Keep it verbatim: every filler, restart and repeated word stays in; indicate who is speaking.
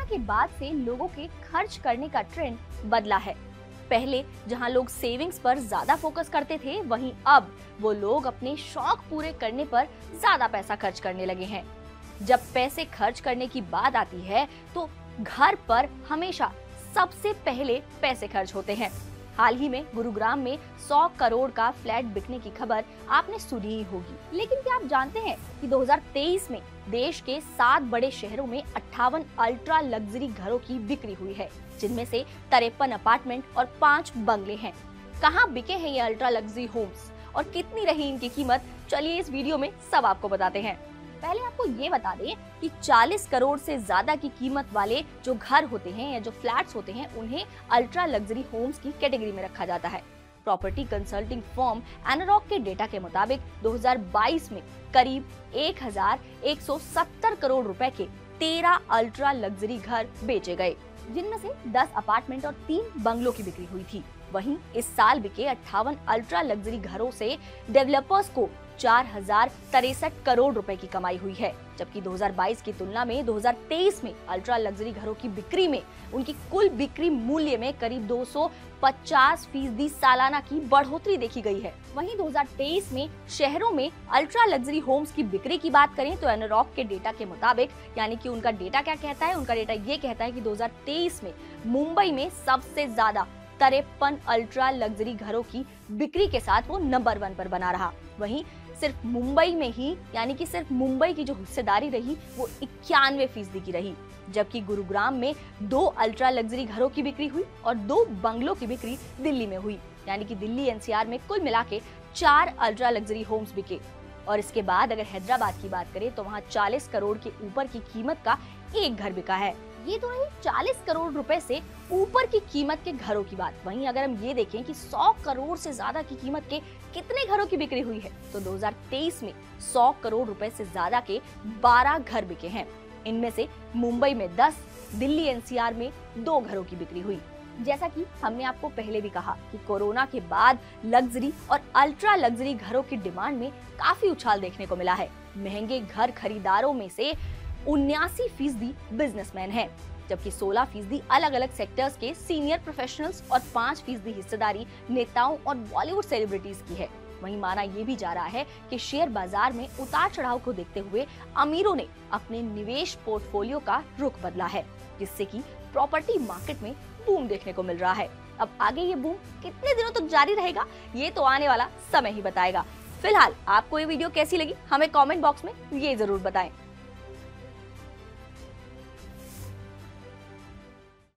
Speaker 1: के बाद से लोगों के खर्च करने का ट्रेंड बदला है। पहले जहां लोग सेविंग्स पर ज्यादा फोकस करते थे, वहीं अब वो लोग अपने शौक पूरे करने पर ज्यादा पैसा खर्च करने लगे हैं। जब पैसे खर्च करने की बात आती है तो घर पर हमेशा सबसे पहले पैसे खर्च होते हैं। हाल ही में गुरुग्राम में सौ करोड़ का फ्लैट बिकने की खबर आपने सुनी ही होगी। लेकिन क्या आप जानते हैं कि दो हज़ार तेईस में देश के सात बड़े शहरों में अट्ठावन अल्ट्रा लग्जरी घरों की बिक्री हुई है, जिनमें से तिरपन अपार्टमेंट और पाँच बंगले हैं। कहाँ बिके हैं ये अल्ट्रा लग्जरी होम्स और कितनी रही इनकी कीमत, चलिए इस वीडियो में सब आपको बताते हैं। पहले आपको ये बता दें कि चालीस करोड़ से ज्यादा की कीमत वाले जो घर होते हैं या जो फ्लैट्स होते हैं, उन्हें अल्ट्रा लग्जरी होम्स की कैटेगरी में रखा जाता है। प्रॉपर्टी कंसल्टिंग फर्म एनारॉक के डेटा के मुताबिक दो हज़ार बाईस में करीब एक हज़ार एक सौ सत्तर करोड़ रुपए के तेरह अल्ट्रा लग्जरी घर बेचे गए, जिनमें से दस अपार्टमेंट और तीन बंगलों की बिक्री हुई थी। वहीं इस साल बिके अट्ठावन अल्ट्रा लग्जरी घरों से डेवलपर्स को चार हजार तिरसठ करोड़ रुपए की कमाई हुई है, जबकि दो हज़ार बाईस की तुलना में दो हज़ार तेईस में अल्ट्रा लग्जरी घरों की बिक्री में उनकी कुल बिक्री मूल्य में करीब दो सौ पचास फीसदी सालाना की बढ़ोतरी देखी गई है। वहीं दो हज़ार तेईस में शहरों में अल्ट्रा लग्जरी होम्स की बिक्री की बात करें तो एनारॉक के डेटा के मुताबिक, यानी कि उनका डेटा क्या कहता है, उनका डेटा ये कहता है कि दो हज़ार तेईस में मुंबई में सबसे ज्यादा तिरपन अल्ट्रा लग्जरी घरों की बिक्री के साथ वो नंबर वन पर बना रहा। वहीं सिर्फ मुंबई में ही, यानी कि सिर्फ मुंबई की जो हिस्सेदारी रही वो इक्यानवे फीसदी की रही, जबकि गुरुग्राम में दो अल्ट्रा लग्जरी घरों की बिक्री हुई और दो बंगलों की बिक्री दिल्ली में हुई, यानी कि दिल्ली एनसीआर में कुल मिला के चार अल्ट्रा लग्जरी होम्स बिके। और इसके बाद अगर हैदराबाद की बात करें तो वहाँ चालीस करोड़ के ऊपर की कीमत का एक घर बिका है। ये तो रही चालीस करोड़ रुपए से ऊपर की कीमत के घरों की बात। वहीं अगर हम ये देखें कि सौ करोड़ से ज्यादा की कीमत के कितने घरों की बिक्री हुई है, तो दो हज़ार तेईस में सौ करोड़ रुपए से ज्यादा के बारह घर बिके हैं। इनमें से मुंबई में दस, दिल्ली एनसीआर में दो घरों की बिक्री हुई। जैसा कि हमने आपको पहले भी कहा कि कोरोना के बाद लग्जरी और अल्ट्रा लग्जरी घरों की डिमांड में काफी उछाल देखने को मिला है। महंगे घर खरीदारों में से उन्यासी फीसदी बिजनेसमैन हैं, जबकि सोलह फीसदी अलग अलग सेक्टर्स के सीनियर प्रोफेशनल्स और पाँच फीसदी हिस्सेदारी नेताओं और बॉलीवुड सेलिब्रिटीज की है। वहीं माना यह भी जा रहा है कि शेयर बाजार में उतार चढ़ाव को देखते हुए अमीरों ने अपने निवेश पोर्टफोलियो का रुख बदला है, जिससे कि प्रॉपर्टी मार्केट में बूम देखने को मिल रहा है। अब आगे ये बूम कितने दिनों तक जारी रहेगा, ये तो आने वाला समय ही बताएगा। फिलहाल आपको ये वीडियो कैसी लगी, हमें कमेंट बॉक्स में ये जरूर बताएं।